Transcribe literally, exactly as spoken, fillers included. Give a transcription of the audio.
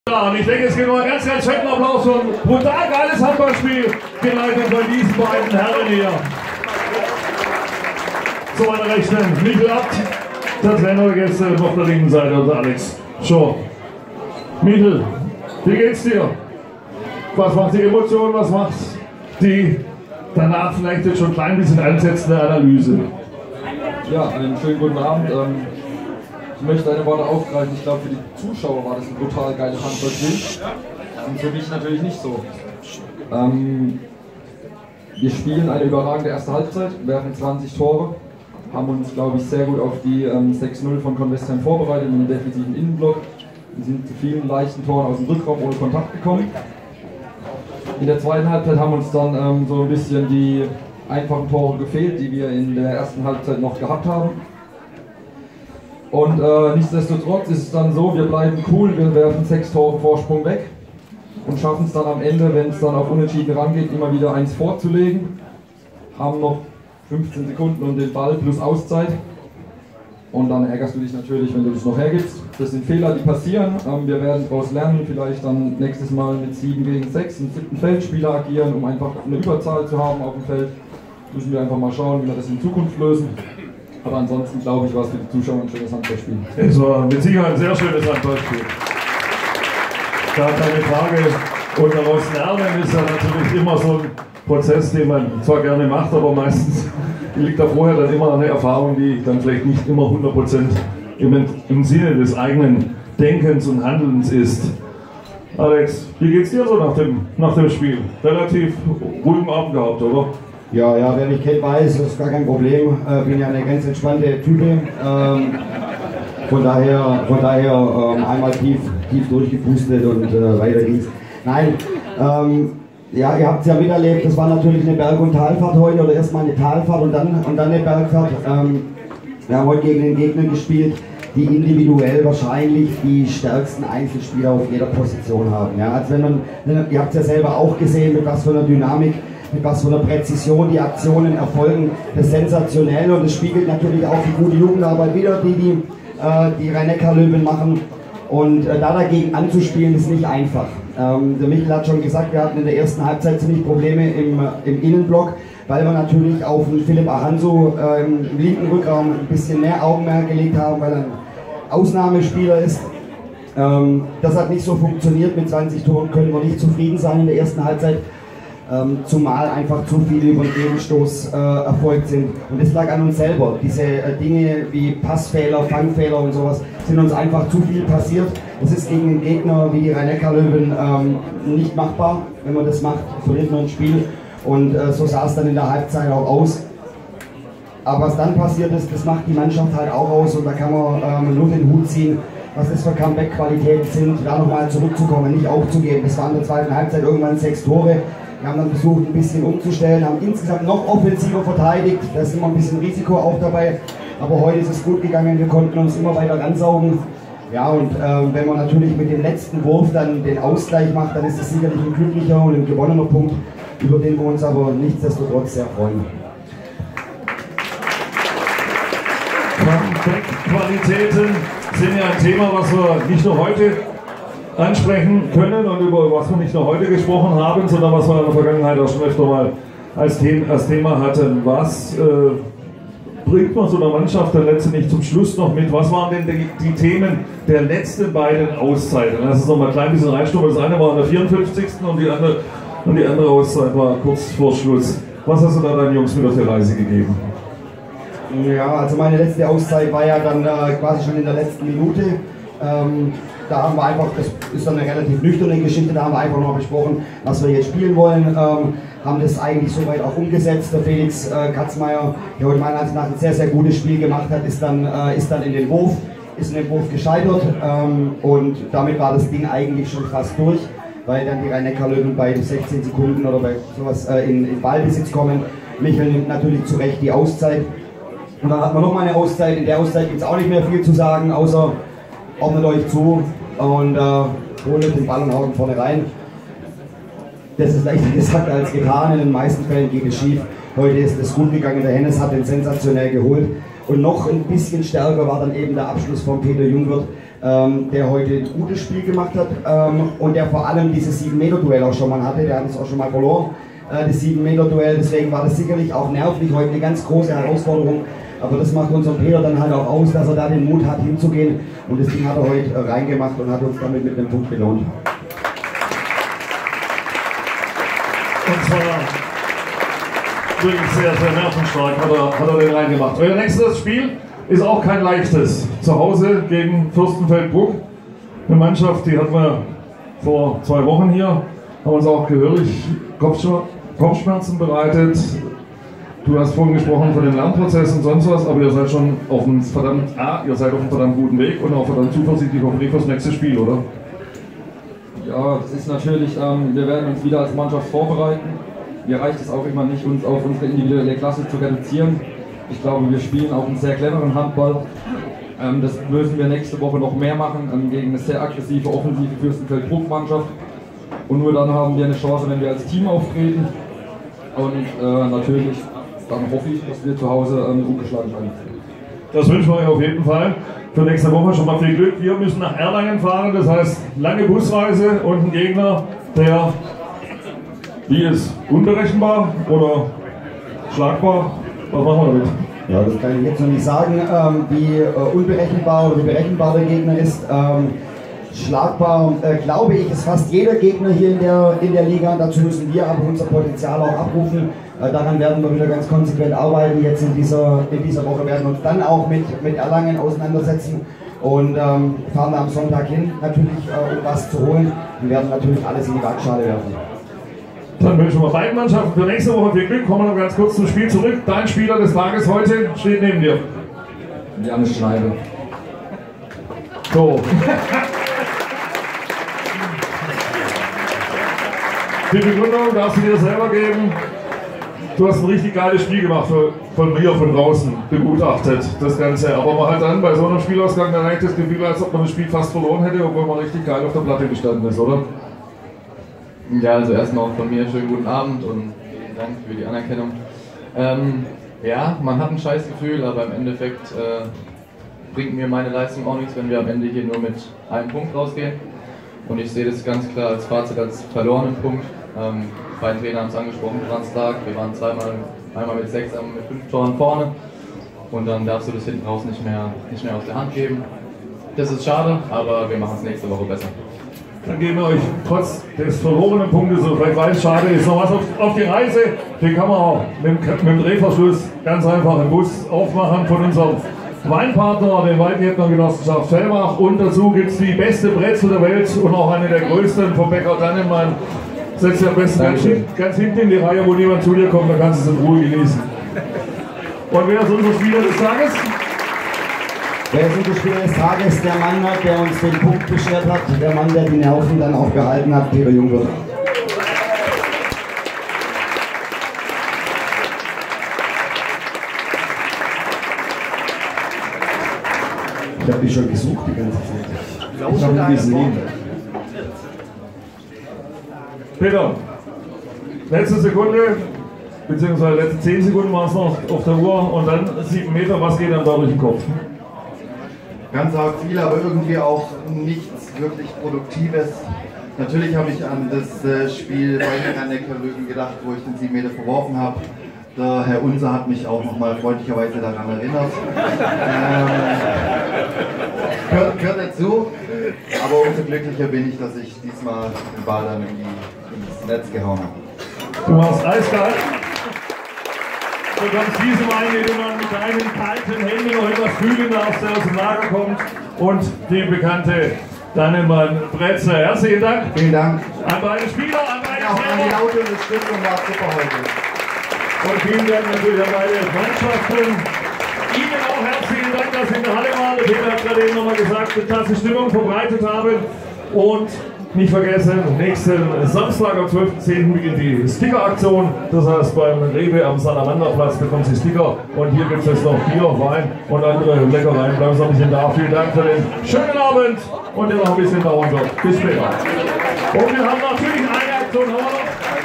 Und ich denke, es gibt noch einen ganz, ganz fetten Applaus für ein brutal geiles Handballspiel, geleitet von diesen beiden Herren hier. Zu meiner Rechten Michael Abt, der Trainer der Gäste, und auf der linken Seite unser Alex Schor. Michael, wie geht's dir? Was macht die Emotion, was macht die danach vielleicht jetzt schon ein klein bisschen ansetzende Analyse? Ja, einen schönen guten Abend. Ich möchte eine Worte aufgreifen. Ich glaube, für die Zuschauer war das ein brutal geiles Handballspiel. Und für mich natürlich nicht so. Ähm, wir spielen eine überragende erste Halbzeit, werfen zwanzig Tore, haben uns, glaube ich, sehr gut auf die ähm, sechs null von Convestheim vorbereitet mit einem defensiven Innenblock. Wir sind zu vielen leichten Toren aus dem Rückraum ohne Kontakt gekommen. In der zweiten Halbzeit haben uns dann ähm, so ein bisschen die einfachen Tore gefehlt, die wir in der ersten Halbzeit noch gehabt haben. Und äh, nichtsdestotrotz ist es dann so, wir bleiben cool, wir werfen sechs Tore Vorsprung weg und schaffen es dann am Ende, wenn es dann auf Unentschieden rangeht, immer wieder eins vorzulegen. Haben noch fünfzehn Sekunden und den Ball plus Auszeit. Und dann ärgerst du dich natürlich, wenn du das noch hergibst. Das sind Fehler, die passieren. Ähm, wir werden daraus lernen, vielleicht dann nächstes Mal mit sieben gegen sechs einen siebten Feldspieler agieren, um einfach eine Überzahl zu haben auf dem Feld. Müssen wir einfach mal schauen, wie wir das in Zukunft lösen. Aber ansonsten glaube ich, war es für die Zuschauer ein schönes Handballspiel. Es war mit Sicherheit ein sehr schönes Handballspiel. Gar keine Frage. Und daraus lernen ist ja natürlich immer so ein Prozess, den man zwar gerne macht, aber meistens liegt da vorher dann immer eine Erfahrung, die dann vielleicht nicht immer hundert Prozent im, im Sinne des eigenen Denkens und Handelns ist. Alex, wie geht's dir so nach dem, nach dem Spiel? Relativ ruhigen Abend gehabt, oder? Ja, ja, wer mich kennt, weiß, das ist gar kein Problem. Ich äh, bin ja eine ganz entspannte Type. Ähm, von daher, von daher ähm, einmal tief, tief durchgepustet und äh, weiter geht's. Nein, ähm, ja, ihr habt es ja miterlebt, das war natürlich eine Berg- und Talfahrt heute, oder erstmal eine Talfahrt und dann, und dann eine Bergfahrt. Ähm, wir haben heute gegen den Gegner gespielt, die individuell wahrscheinlich die stärksten Einzelspieler auf jeder Position haben. Ja, also wenn man, ihr habt es ja selber auch gesehen, mit was für einer Dynamik, mit was für einer Präzision die Aktionen erfolgen, das ist sensationell und es spiegelt natürlich auch die gute Jugendarbeit wieder, die die, äh, die Rhein-Neckar-Löwen machen. Und äh, da dagegen anzuspielen, ist nicht einfach. Ähm, der Michael hat schon gesagt, wir hatten in der ersten Halbzeit ziemlich Probleme im, im Innenblock, weil wir natürlich auf den Philipp Ahanso äh, im linken Rückraum ein bisschen mehr Augenmerk gelegt haben, weil er ein Ausnahmespieler ist. Ähm, das hat nicht so funktioniert, mit zwanzig Toren können wir nicht zufrieden sein in der ersten Halbzeit. Ähm, zumal einfach zu viele über den Gegenstoß äh, erfolgt sind. Und das lag an uns selber. Diese äh, Dinge wie Passfehler, Fangfehler und sowas sind uns einfach zu viel passiert. Das ist gegen den Gegner wie die Rhein-Neckar-Löwen ähm, nicht machbar. Wenn man das macht, verliert man ein Spiel. Und äh, so sah es dann in der Halbzeit auch aus. Aber was dann passiert ist, das macht die Mannschaft halt auch aus. Und da kann man ähm, nur den Hut ziehen, was das für Comeback-Qualitäten sind, da nochmal zurückzukommen, nicht aufzugeben. Das waren in der zweiten Halbzeit irgendwann sechs Tore. Wir haben dann versucht, ein bisschen umzustellen, haben insgesamt noch offensiver verteidigt. Da ist immer ein bisschen Risiko auch dabei. Aber heute ist es gut gegangen, wir konnten uns immer weiter ransaugen. Ja, und äh, wenn man natürlich mit dem letzten Wurf dann den Ausgleich macht, dann ist es sicherlich ein glücklicher und ein gewonnener Punkt, über den wir uns aber nichtsdestotrotz sehr freuen. Comeback-Qualitäten sind ja ein Thema, was wir nicht nur heute ansprechen können und über was wir nicht nur heute gesprochen haben, sondern was wir in der Vergangenheit auch schon öfter mal als, The als Thema hatten. Was äh, bringt man so einer Mannschaft dann letztendlich zum Schluss noch mit? Was waren denn die, die Themen der letzten beiden Auszeiten? Lass uns noch mal ein klein bisschen reinstumpfen. Das eine war an der vierundfünfzigsten und die andere, und die andere Auszeit war kurz vor Schluss. Was hast du da deinen Jungs mit auf die Reise gegeben? Ja, also meine letzte Auszeit war ja dann äh, quasi schon in der letzten Minute. Ähm, Da haben wir einfach, das ist dann eine relativ nüchterne Geschichte, da haben wir einfach noch besprochen, was wir jetzt spielen wollen, ähm, haben das eigentlich soweit auch umgesetzt. Der Felix äh, Katzmeier, der heute meiner Ansicht nach ein sehr, sehr gutes Spiel gemacht hat, ist dann, äh, ist dann in den Wurf, ist in den Wurf gescheitert ähm, und damit war das Ding eigentlich schon fast durch, weil dann die Rhein-Neckar-Löwen bei sechzehn Sekunden oder bei sowas äh, in, in Ballbesitz kommen. Michael nimmt natürlich zu Recht die Auszeit und dann hat man noch mal eine Auszeit. In der Auszeit gibt es auch nicht mehr viel zu sagen, außer ordnet euch zu und äh, holt den Ball und haut ihn vorne rein. Das ist leichter gesagt als getan, in den meisten Fällen geht es schief. Heute ist es gut gegangen, der Hennes hat den sensationell geholt. Und noch ein bisschen stärker war dann eben der Abschluss von Peter Jungwirth, ähm, der heute ein gutes Spiel gemacht hat ähm, und der vor allem dieses sieben Meter Duell auch schon mal hatte. Der hat es auch schon mal verloren, äh, das sieben Meter Duell. Deswegen war das sicherlich auch nervlich heute eine ganz große Herausforderung. Aber das macht unseren Peter dann halt auch aus, dass er da den Mut hat hinzugehen. Und das Ding hat er heute äh, reingemacht und hat uns damit mit einem Punkt belohnt. Und zwar wirklich sehr, sehr nervenstark hat er, hat er den reingemacht. Euer nächstes Spiel ist auch kein leichtes. Zu Hause gegen Fürstenfeldbruck. Eine Mannschaft, die hatten wir vor zwei Wochen hier, haben uns auch gehörig Kopfschmerzen bereitet. Du hast vorhin gesprochen von den Lernprozessen und sonst was, aber ihr seid schon auf einem verdammt, ah, ihr seid auf einem verdammt guten Weg und auch verdammt zuversichtlich hoffentlich fürs nächste Spiel, oder? Ja, das ist natürlich, ähm, wir werden uns wieder als Mannschaft vorbereiten. Mir reicht es auch immer nicht, uns auf unsere individuelle Klasse zu reduzieren. Ich glaube, wir spielen auch einen sehr cleveren Handball. Ähm, das müssen wir nächste Woche noch mehr machen ähm, gegen eine sehr aggressive, offensive Fürstenfeldbruck-Mannschaft. Und nur dann haben wir eine Chance, wenn wir als Team auftreten. Und äh, natürlich, dann hoffe ich, dass wir zu Hause ähm, ungeschlagen bleiben. Das wünschen wir euch auf jeden Fall. Für nächste Woche schon mal viel Glück. Wir müssen nach Erlangen fahren, das heißt lange Busreise und ein Gegner, der, wie ist, unberechenbar oder schlagbar? Was machen wir damit? Ja, das kann ich jetzt noch nicht sagen, ähm, wie äh, unberechenbar oder berechenbar der Gegner ist. Ähm, schlagbar, äh, glaube ich, ist fast jeder Gegner hier in der, in der Liga. Dazu müssen wir aber unser Potenzial auch abrufen. Äh, daran werden wir wieder ganz konsequent arbeiten. Jetzt in dieser, in dieser Woche werden wir uns dann auch mit, mit Erlangen auseinandersetzen und ähm, fahren am Sonntag hin, natürlich, äh, um was zu holen. Wir werden natürlich alles in die Waagschale werfen. Dann wünschen wir beiden Mannschaften für nächste Woche viel Glück. Kommen wir noch ganz kurz zum Spiel zurück. Dein Spieler des Tages heute steht neben dir. Janis Schneider. So. Die Begründung darfst du dir selber geben. Du hast ein richtig geiles Spiel gemacht, von mir von draußen begutachtet, das Ganze. Aber man hat dann bei so einem Spielausgang dann eigentlich das Gefühl, als ob man das Spiel fast verloren hätte, obwohl man richtig geil auf der Platte gestanden ist, oder? Ja, also erstmal auch von mir schönen guten Abend und vielen Dank für die Anerkennung. Ähm, ja, man hat ein scheiß Gefühl, aber im Endeffekt äh, bringt mir meine Leistung auch nichts, wenn wir am Ende hier nur mit einem Punkt rausgehen. Und ich sehe das ganz klar als Fazit als verlorenen Punkt. Ähm, beide Trainer haben es angesprochen, woran es lag. Wir waren zweimal, einmal mit sechs, einmal mit fünf Toren vorne. Und dann darfst du das hinten raus nicht mehr, nicht mehr aus der Hand geben. Das ist schade, aber wir machen es nächste Woche besser. Dann geben wir euch trotz des verlorenen Punktes, so vielleicht weil es schade ist, noch was auf, auf die Reise. Den kann man auch mit, mit dem Drehverschluss ganz einfach im Bus aufmachen von unserem Weinpartner, den Weingärtner Genossenschaft Fellbach. Und dazu gibt es die beste Brezel der Welt und auch eine der größten vom Bäcker Dannenmann. Setz dich am besten ganz, ganz hinten in die Reihe, wo niemand zu dir kommt, dann kannst du es in Ruhe genießen. Und wer ist unser Spieler des Tages? Wer ist unser Spieler des Tages? Der Mann, der uns den Punkt beschert hat, der Mann, der die Nerven dann auch gehalten hat, Peter Jungwirth. Ich habe dich schon gesucht die ganze Zeit. Ich habe ihn gesehen. Peter, letzte Sekunde, beziehungsweise letzte zehn Sekunden waren es noch auf der Uhr und dann sieben Meter, was geht dann da durch den Kopf? Ganz arg viel, aber irgendwie auch nichts wirklich Produktives. Natürlich habe ich an das äh, Spiel bei den Neckarlöwen gedacht, wo ich den sieben Meter verworfen habe. Der Herr Unser hat mich auch nochmal freundlicherweise daran erinnert. Ähm, gehört, gehört dazu, aber umso glücklicher bin ich, dass ich diesmal den Ball dann in die, ins Netz gehauen habe. Du warst eiskalt. Du kannst diesem einen, den man mit deinen kalten Händen noch etwas fühlen darfst, der aus dem Lager kommt, und die bekannte Dannenmann Brezel. Herzlichen Dank. Vielen Dank. An beide Spieler, an beide Ja, auch an die Trainer. laute Unterstützung, war super heute. Und vielen Dank natürlich an beide Mannschaften. Ihnen auch herzlichen Dank, dass Sie in der Halle waren. Der Peter hat gerade eben nochmal gesagt, dass Sie Stimmung verbreitet haben. Und nicht vergessen, nächsten Samstag am zwölften zehnten beginnt die Sticker-Aktion. Das heißt, beim Rewe am Salamanderplatz bekommen Sie Sticker. Und hier gibt es jetzt noch Bier, Wein und andere Leckereien. Bleiben Sie ein bisschen da. Vielen Dank für den schönen Abend und der noch ein bisschen dauern wird. Bis später. Und wir haben natürlich eine Aktion. Haben wir noch?